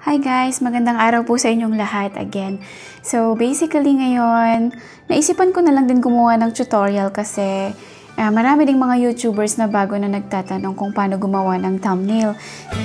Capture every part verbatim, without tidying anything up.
Hi guys! Magandang araw po sa inyong lahat again. So basically ngayon, naisipan ko na lang din gumawa ng tutorial kasi uh, marami ding mga YouTubers na bago na nagtatanong kung paano gumawa ng thumbnail.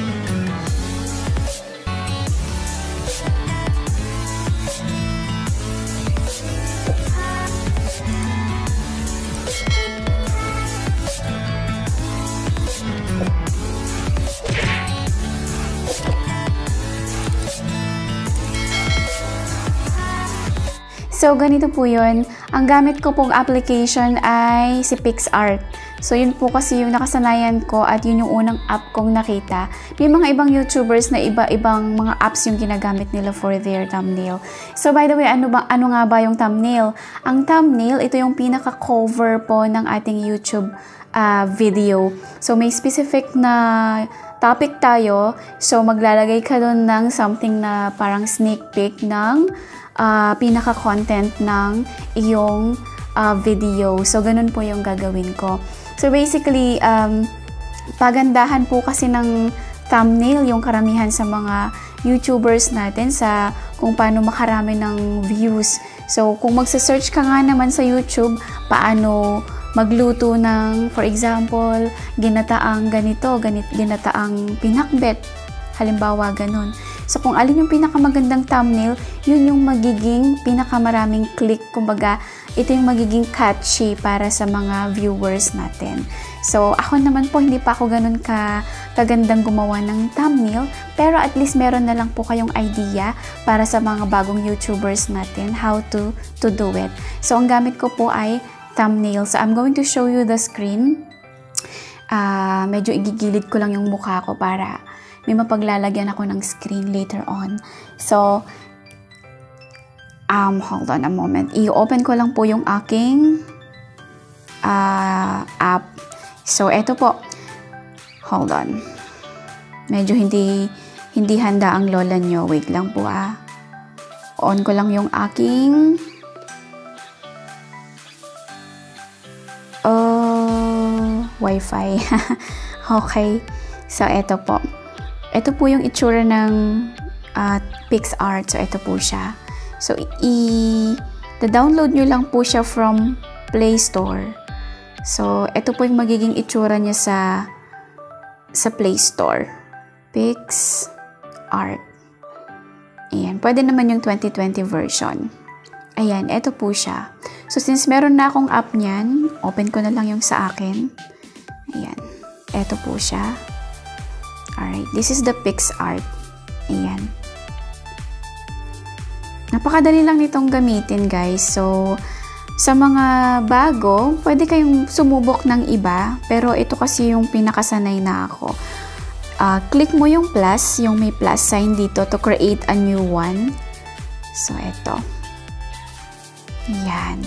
So, ganito po yun. Ang gamit ko pong application ay si PicsArt. So, yun po kasi yung nakasanayan ko at yun yung unang app kong nakita. May mga ibang YouTubers na iba-ibang mga apps yung ginagamit nila for their thumbnail. So, by the way, ano, ba, ano nga ba yung thumbnail? Ang thumbnail, ito yung pinaka-cover po ng ating YouTube uh, video. So, may specific na topic tayo. So, maglalagay ka doon ng something na parang sneak peek ng Uh, pinaka-content ng iyong uh, video. So, ganun po yung gagawin ko. So, basically, um, pagandahan po kasi ng thumbnail yung karamihan sa mga YouTubers natin sa kung paano makarami ng views. So, kung magsa-search ka nga naman sa YouTube, paano magluto ng, for example, ginataang ganito, ganit, ginataang pinakbet. Halimbawa, ganun. So, kung alin yung pinakamagandang thumbnail, yun yung magiging pinakamaraming click. Kumbaga, ito yung magiging catchy para sa mga viewers natin. So, ako naman po, hindi pa ako ganun ka, kagandang gumawa ng thumbnail. Pero at least meron na lang po kayong idea para sa mga bagong YouTubers natin how to, to do it. So, ang gamit ko po ay thumbnail. So, I'm going to show you the screen. Uh, medyo igigilid ko lang yung mukha ko para may mapaglalagyan ako ng screen later on. So, um, hold on a moment. I-open ko lang po yung aking uh, app. So, eto po. Hold on. Medyo hindi, hindi handa ang lola nyo. Wait lang po ah. On ko lang yung aking uh, Wi-Fi. Okay. So, eto po. Ito po yung itsura ng uh, PicsArt. So, ito po siya. So, i-download nyo lang po siya from Play Store. So, ito po yung magiging itsura niya sa sa Play Store. PicsArt. Ayan. Pwede naman yung twenty twenty version. Ayan. Ito po siya. So, since meron na akong app niyan, open ko na lang yung sa akin. Ayan. Ito po siya. Alright, this is the PicsArt. Ayan. Napakadali lang nitong gamitin, guys. So, sa mga bago, pwede kayong sumubok ng iba. Pero ito kasi yung pinakasanay na ako. Uh, click mo yung plus, yung may plus sign dito to create a new one. So, ito. Ayan.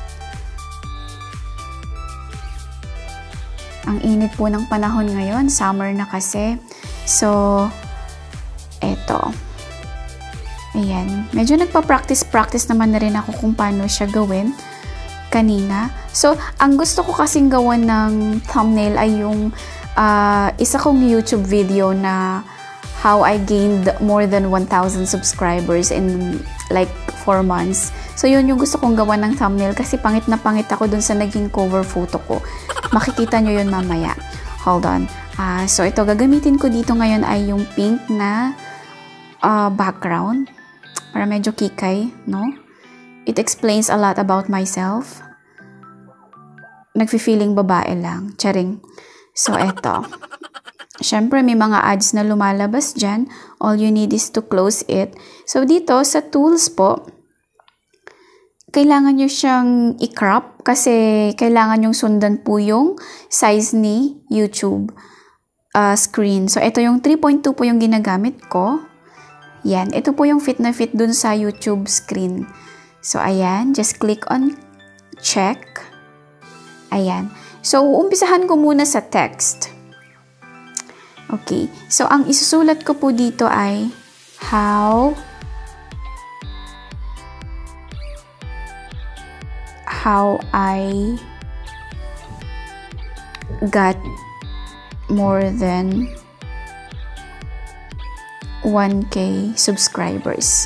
Ang init po ng panahon ngayon. Summer na kasi. So, eto. Ayan. Medyo nagpa-practice-practice naman na rin ako kung paano siya gawin kanina. So, ang gusto ko kasing gawin ng thumbnail ay yung uh, isa kong YouTube video na how I gained more than one thousand subscribers in like four months. So, yun yung gusto kong gawa ng thumbnail kasi pangit na pangit ako dun sa naging cover photo ko. Makikita nyo yun mamaya. Hold on. Uh, so, ito, gagamitin ko dito ngayon ay yung pink na uh, background. Para medyo kikay, no? It explains a lot about myself. Nagfi-feeling babae lang. Charing. So, ito. Siyempre, may mga ads na lumalabas dyan. All you need is to close it. So, dito, sa tools po, kailangan nyo siyang i-crop kasi kailangan nyong sundan po yung size ni YouTube uh, screen. So, ito yung three point two po yung ginagamit ko. Yan. Ito po yung fit na fit dun sa YouTube screen. So, ayan. Just click on check. Ayan. So, uumpisahan ko muna sa text. Okay. So, ang isusulat ko po dito ay how how I got more than one K subscribers.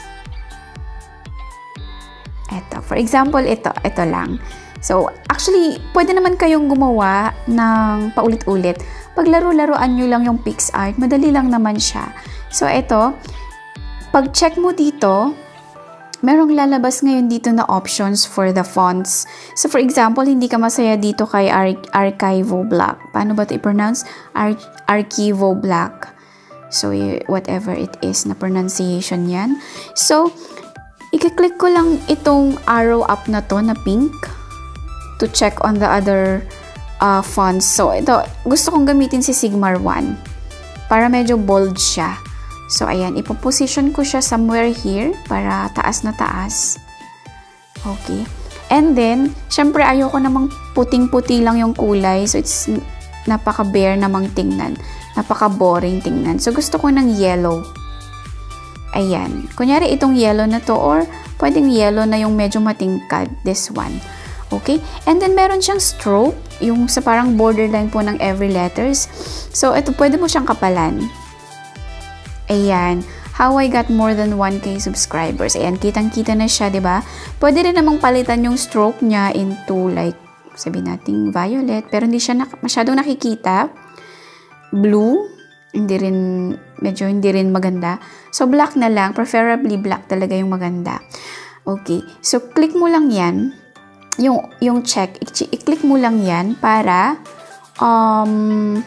Ito, for example, ito, ito lang. So, actually, pwede naman kayong gumawa ng paulit-ulit. Pag laro-laruan nyo lang yung PicsArt, madali lang naman siya. So, ito, pag check mo dito, merong lalabas ngayon dito na options for the fonts. So, for example, hindi ka masaya dito kay Ar Archivo Black. Paano ba ito i-pronounce? Ar Archivo Black. So, whatever it is na pronunciation yan. So, i-click ko lang itong arrow up na to na pink to check on the other uh, fonts. So, ito, gusto kong gamitin si Sigmar one para medyo bold siya. So, ayan, ipoposition ko siya somewhere here para taas na taas. Okay. And then, syempre, ayoko namang puting-puti lang yung kulay. So, it's napaka-bare namang tingnan. Napaka-boring tingnan. So, gusto ko ng yellow. Ayan. Kunyari, itong yellow na to or pwedeng yellow na yung medyo matingkad. This one. Okay? And then, meron siyang stroke. Yung sa parang borderline po ng every letters. So, ito, pwede mo siyang kapalan. Ayan. How I got more than one K subscribers. Ayan, kitang-kita na siya, di ba? Pwede rin namang palitan yung stroke niya into like, sabihin natin violet. Pero hindi siya na masyadong nakikita. Blue. Hindi rin, medyo hindi rin maganda. So, black na lang. Preferably black talaga yung maganda. Okay. So, click mo lang yan. Yung, yung check. I-click mo lang yan para um,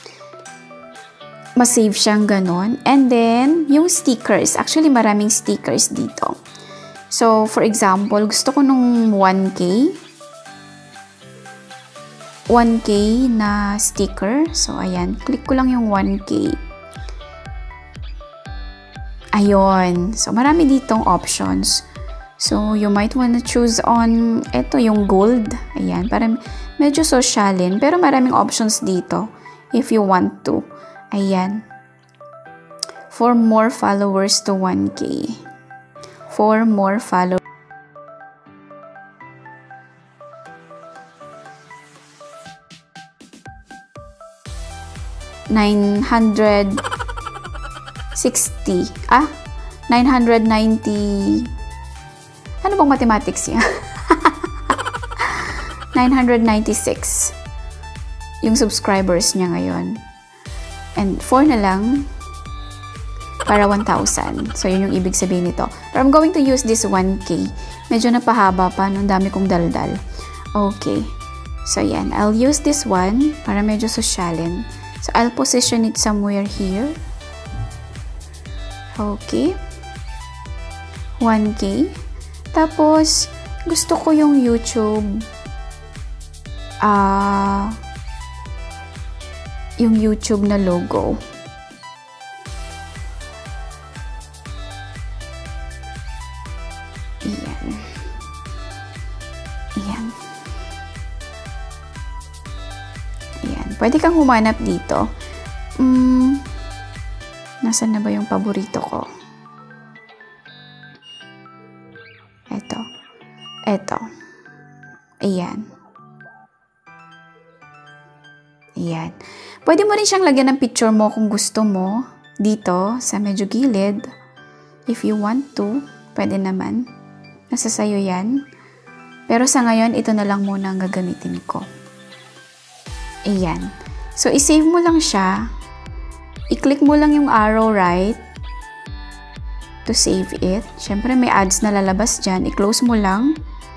ma-save siyang ganon. And then, yung stickers. Actually, maraming stickers dito. So, for example, gusto ko nung one K. one K na sticker. So, ayan. Click ko lang yung one K. Ayun. So, marami ditong options. So, you might wanna choose on ito, yung gold. Ayan. Para medyo sosyalin. Pero maraming options dito if you want to. Ayan. For more followers to one K. For more followers. nine hundred sixty. Ah? nine hundred ninety. Ano bang mathematics niya? nine hundred ninety-six. Yung subscribers niya ngayon. And four na lang para one thousand. So, yun yung ibig sabihin nito. But I'm going to use this one K. Medyo napahaba pa. Nung dami kong daldal. Okay. So, yan. I'll use this one para medyo sosyalin. So, I'll position it somewhere here. Okay. one K. Tapos, gusto ko yung YouTube. Ah... Uh, yung YouTube na logo. Ayan. Ayan. Ayan. Pwede kang humanap dito. Mm, nasaan na ba yung paborito ko? Eto. Eto. Ayan. Ayan. Pwede mo rin siyang lagyan ng picture mo kung gusto mo. Dito, sa medyo gilid. If you want to, pwede naman. Nasa sayo yan. Pero sa ngayon, ito na lang muna ang gagamitin ko. Ayan. So, isave mo lang siya. I-click mo lang yung arrow right to save it. Siyempre, may ads na lalabas dyan. I-close mo lang.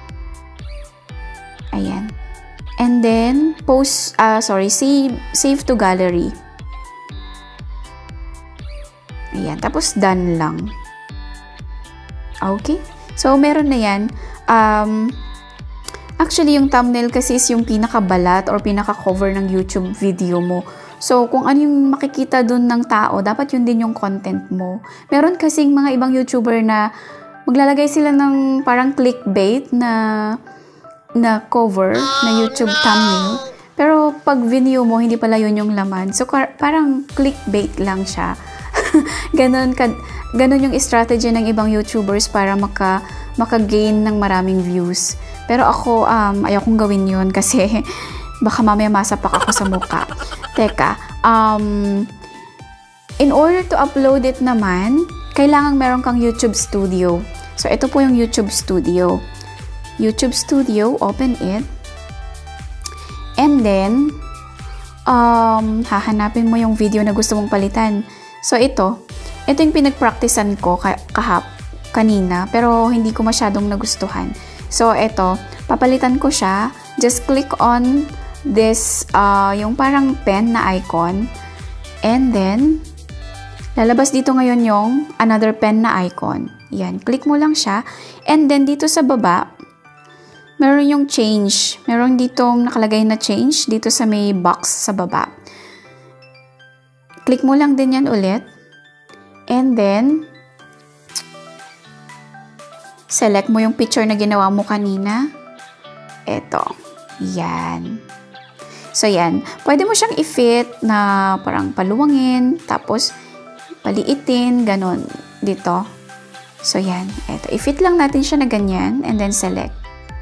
Ayan. And then, post, uh, sorry, save, save to gallery. Ayan. Tapos, done lang. Okay. So, meron na yan. Um, actually, yung thumbnail kasi is yung pinakabalat or pinaka-cover ng YouTube video mo. So, kung ano yung makikita dun ng tao, dapat yun din yung content mo. Meron kasing mga ibang YouTuber na maglalagay sila ng parang clickbait na na cover na YouTube thumbnail. Pero pag video mo, hindi pala yun yung laman. So, parang clickbait lang siya. Ganon, ka, ganon yung strategy ng ibang YouTubers para maka, maka-gain ng maraming views. Pero ako, um, ayokong gawin yun kasi baka mamaya masapak ako sa mukha. Teka, um, In order to upload it naman, kailangan meron kang YouTube Studio. So, ito po yung YouTube Studio. YouTube Studio, open it. And then, um, hahanapin mo yung video na gusto mong palitan. So, ito. Ito yung pinag-practicean ko kahap, kanina, pero hindi ko masyadong nagustuhan. So, ito. Papalitan ko siya. Just click on this, uh, yung parang pen na icon. And then, lalabas dito ngayon yung another pen na icon. Yan, click mo lang siya. And then, dito sa baba, meron yung change. Meron ditong nakalagay na change dito sa may box sa baba. Click mo lang din yan ulit. And then, select mo yung picture na ginawa mo kanina. Eto. Yan. So, yan. Pwede mo siyang i-fit na parang paluwangin, tapos paliitin, ganun, dito. So, yan. Eto. I-fit lang natin siya na ganyan, and then select.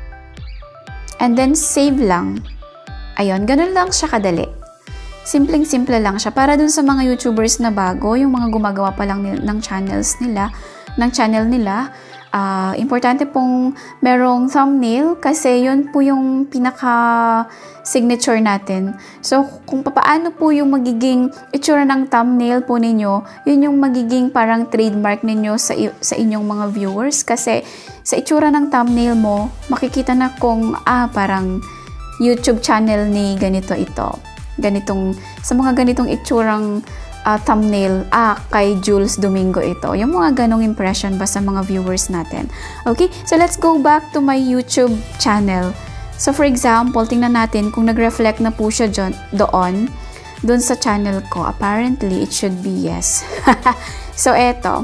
And then, save lang. Ayun, ganun lang siya kadali. Simpleng-simple lang siya. Para dun sa mga YouTubers na bago, yung mga gumagawa pa lang ng channels nila, ng channel nila, uh, importante pong merong thumbnail kasi yun po yung pinaka-signature natin. So, kung paano po yung magiging itsura ng thumbnail po ninyo, yun yung magiging parang trademark ninyo sa, sa inyong mga viewers. Kasi sa itsura ng thumbnail mo, makikita na kung, ah, parang YouTube channel ni ganito ito. Ganitong, sa mga ganitong itsurang uh, thumbnail, ah, kay Jules Domingo ito. Yung mga ganong impression ba sa mga viewers natin. Okay, so let's go back to my YouTube channel. So for example, tingnan natin kung nag-reflect na po siya dyan, doon, doon sa channel ko. Apparently, it should be yes. So eto.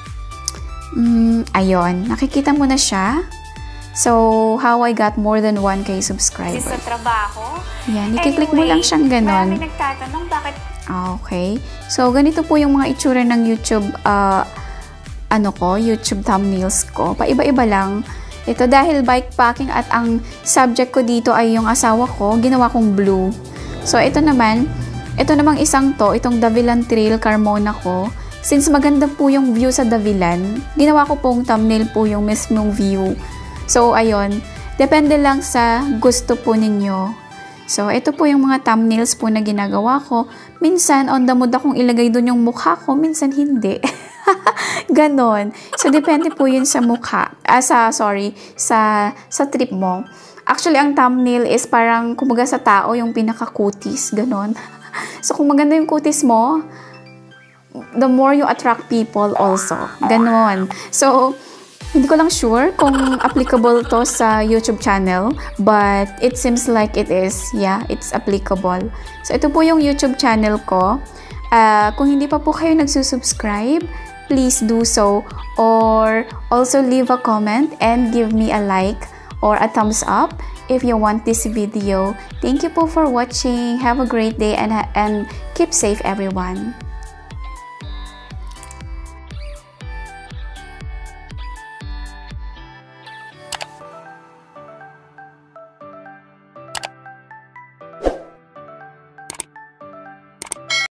Mm, ayun, nakikita mo na siya. So, how I got more than one K subscribers. Sa trabaho. Yan, i-click mo lang siyang ganon. Marami nagtatanong bakit. Okay. So, ganito po yung mga itsura ng YouTube, uh, ano ko, YouTube thumbnails ko. Paiba-iba lang. Ito dahil bikepacking at ang subject ko dito ay yung asawa ko, ginawa kong blue. So, ito naman, ito namang isang to, itong Davilan Trail Carmona ko. Since maganda po yung view sa Davilan, ginawa ko pong thumbnail po yung mismong view. So, ayun. Depende lang sa gusto po ninyo. So, ito po yung mga thumbnails po na ginagawa ko. Minsan, on the mood akong ilagay doon yung mukha ko. Minsan, hindi. Ganon. So, depende po yun sa mukha. Ah, sa, sorry, sa, sa trip mo. Actually, ang thumbnail is parang, kumbaga sa tao, yung pinaka-cuties. Ganon. So, kung maganda yung cuties mo, the more you attract people also. Ganon. So, hindi ko lang sure kung applicable to sa YouTube channel, but it seems like it is. Yeah, it's applicable. So, ito po yung YouTube channel ko. Uh, kung hindi pa po kayo nagsusubscribe, please do so. Or also leave a comment and give me a like or a thumbs up if you want this video. Thank you po for watching. Have a great day and, and keep safe everyone.